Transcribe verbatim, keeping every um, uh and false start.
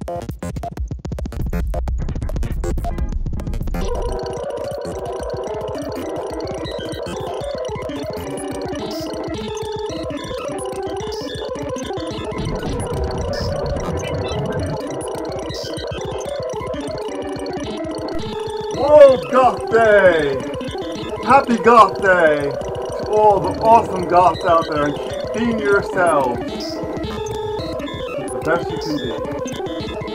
World Goth Day! Happy Goth Day to all the awesome Goths out there, and keep being yourselves the best you can be.